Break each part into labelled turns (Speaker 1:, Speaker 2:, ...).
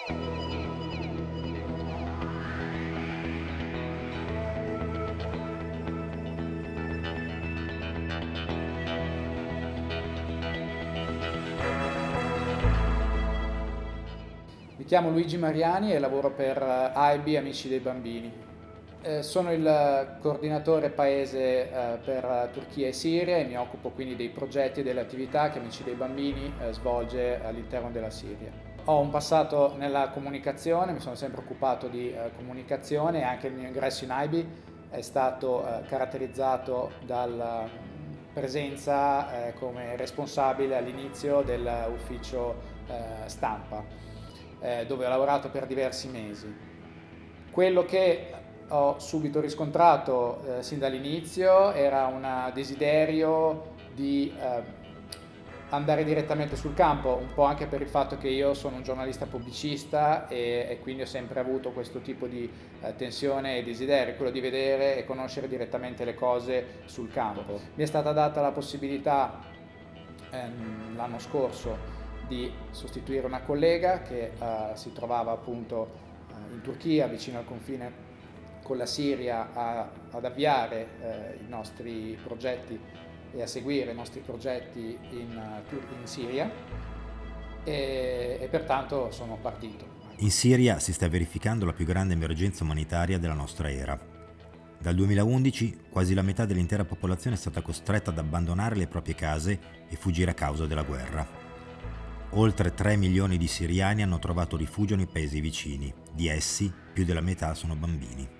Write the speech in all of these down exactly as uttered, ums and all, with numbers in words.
Speaker 1: Mi chiamo Luigi Mariani e lavoro per A I B Amici dei Bambini. Eh, sono il coordinatore paese eh, per Turchia e Siria e mi occupo quindi dei progetti e delle attività che Amici dei Bambini eh, svolge all'interno della Siria. Ho un passato nella comunicazione, mi sono sempre occupato di eh, comunicazione e anche il mio ingresso in A I B è stato eh, caratterizzato dalla presenza eh, come responsabile all'inizio dell'ufficio eh, stampa. Eh, dove ho lavorato per diversi mesi. Quello che ho subito riscontrato eh, sin dall'inizio era un desiderio di eh, andare direttamente sul campo, un po' anche per il fatto che io sono un giornalista pubblicista e, e quindi ho sempre avuto questo tipo di eh, tensione e desiderio, quello di vedere e conoscere direttamente le cose sul campo. Mi è stata data la possibilità ehm, l'anno scorso di sostituire una collega che uh, si trovava appunto uh, in Turchia, vicino al confine con la Siria, a, ad avviare uh, i nostri progetti e a seguire i nostri progetti in, uh, in Siria e, e pertanto sono partito.
Speaker 2: In Siria si sta verificando la più grande emergenza umanitaria della nostra era. Dal duemilaundici quasi la metà dell'intera popolazione è stata costretta ad abbandonare le proprie case e fuggire a causa della guerra. Oltre tre milioni di siriani hanno trovato rifugio nei paesi vicini. Di essi, più della metà sono bambini.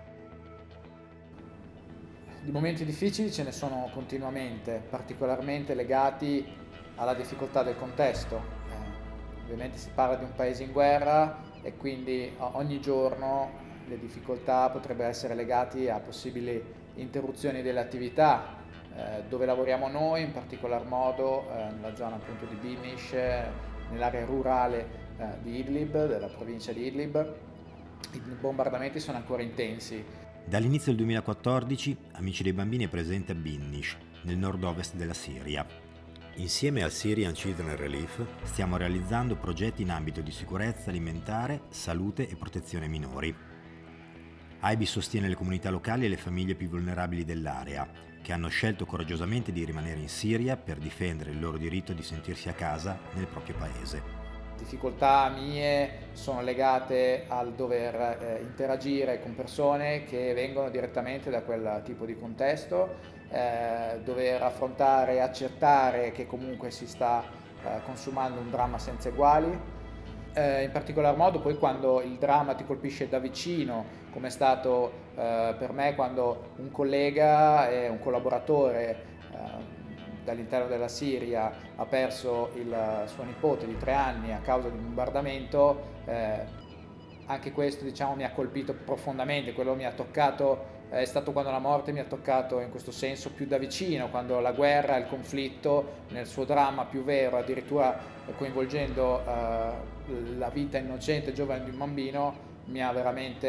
Speaker 1: Di momenti difficili ce ne sono continuamente, particolarmente legati alla difficoltà del contesto. Eh, ovviamente si parla di un paese in guerra e quindi ogni giorno le difficoltà potrebbero essere legate a possibili interruzioni delle attività. Eh, dove lavoriamo noi, in particolar modo eh, nella zona appunto di Binish, eh, nell'area rurale eh, di Idlib, della provincia di Idlib, i bombardamenti sono ancora intensi.
Speaker 2: Dall'inizio del duemilaquattordici, Amici dei Bambini è presente a Binish, nel nord-ovest della Siria. Insieme al Syrian Children Relief stiamo realizzando progetti in ambito di sicurezza alimentare, salute e protezione minori. A I B sostiene le comunità locali e le famiglie più vulnerabili dell'area, che hanno scelto coraggiosamente di rimanere in Siria per difendere il loro diritto di sentirsi a casa nel proprio paese.
Speaker 1: Difficoltà mie sono legate al dover eh, interagire con persone che vengono direttamente da quel tipo di contesto, eh, dover affrontare e accettare che comunque si sta eh, consumando un dramma senza eguali. Eh, in particolar modo poi quando il dramma ti colpisce da vicino, come è stato eh, per me quando un collega e un collaboratore eh, dall'interno della Siria ha perso il suo nipote di tre anni a causa di un bombardamento, eh, anche questo diciamo mi ha colpito profondamente, quello mi ha toccato, è stato quando la morte mi ha toccato in questo senso più da vicino, quando la guerra, il conflitto nel suo dramma più vero, addirittura coinvolgendo eh, la vita innocente e giovane di un bambino, mi ha veramente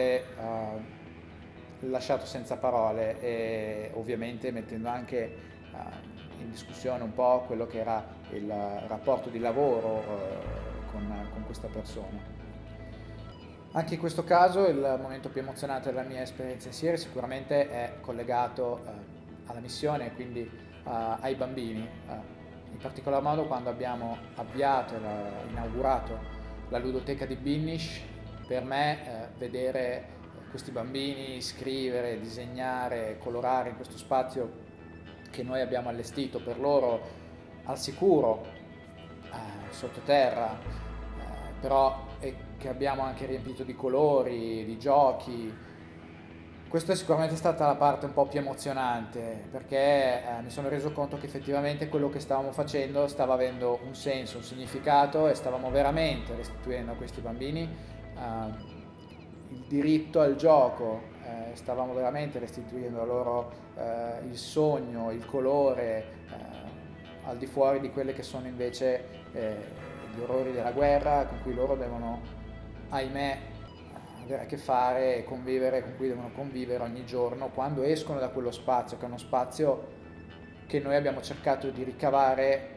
Speaker 1: eh, lasciato senza parole e ovviamente mettendo anche eh, in discussione un po' quello che era il rapporto di lavoro eh, con, con questa persona. Anche in questo caso il momento più emozionante della mia esperienza in Siria sicuramente è collegato eh, alla missione e quindi eh, ai bambini, eh, in particolar modo quando abbiamo avviato e inaugurato la ludoteca di Binish. Per me eh, vedere questi bambini scrivere, disegnare, colorare in questo spazio che noi abbiamo allestito per loro al sicuro, eh, sottoterra, eh, però e che abbiamo anche riempito di colori, di giochi. Questa è sicuramente stata la parte un po' più emozionante, perché eh, mi sono reso conto che effettivamente quello che stavamo facendo stava avendo un senso, un significato e stavamo veramente restituendo a questi bambini eh, il diritto al gioco, eh, stavamo veramente restituendo a loro eh, il sogno, il colore, eh, al di fuori di quelle che sono invece eh, gli orrori della guerra con cui loro devono, ahimè, avere a che fare e convivere, con cui devono convivere ogni giorno quando escono da quello spazio, che è uno spazio che noi abbiamo cercato di ricavare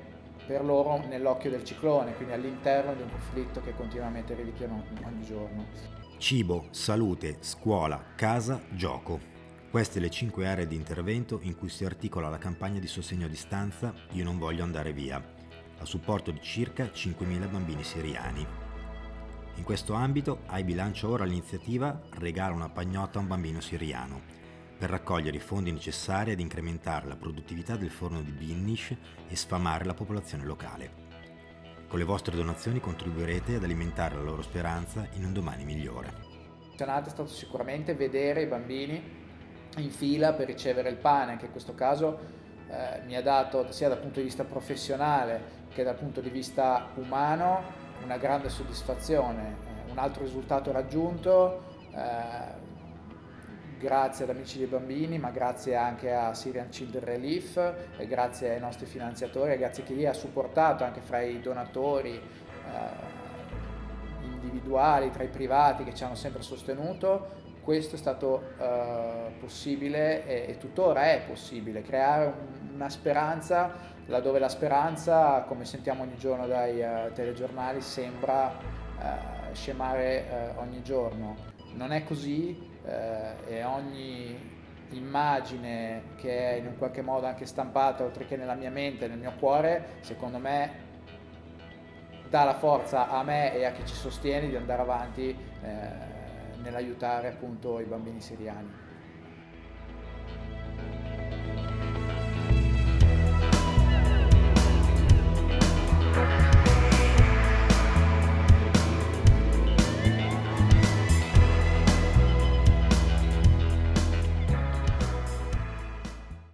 Speaker 1: per loro nell'occhio del ciclone, quindi all'interno di un conflitto che continuamente rivicchiano ogni giorno.
Speaker 2: Cibo, salute, scuola, casa, gioco. Queste le cinque aree di intervento in cui si articola la campagna di sostegno a distanza Io non voglio andare via, a supporto di circa cinquemila bambini siriani. In questo ambito AIBI lancia ora l'iniziativa Regala una pagnotta a un bambino siriano, per raccogliere i fondi necessari ad incrementare la produttività del forno di Binnish e sfamare la popolazione locale. Con le vostre donazioni contribuirete ad alimentare la loro speranza in un domani migliore.
Speaker 1: È stato sicuramente vedere i bambini in fila per ricevere il pane, che in questo caso eh, mi ha dato sia dal punto di vista professionale che dal punto di vista umano una grande soddisfazione. Eh, un altro risultato raggiunto eh, grazie ad Amici dei Bambini, ma grazie anche a Syrian Children Relief, e grazie ai nostri finanziatori, e grazie a chi ha supportato anche fra i donatori eh, individuali, tra i privati che ci hanno sempre sostenuto. Questo è stato eh, possibile e, e tuttora è possibile, creare un, una speranza laddove la speranza, come sentiamo ogni giorno dai uh, telegiornali, sembra uh, scemare uh, ogni giorno. Non è così uh, e ogni immagine che è in un qualche modo anche stampata, oltre che nella mia mente, nel mio cuore, secondo me dà la forza a me e a chi ci sostiene di andare avanti eh, nell'aiutare appunto i bambini siriani.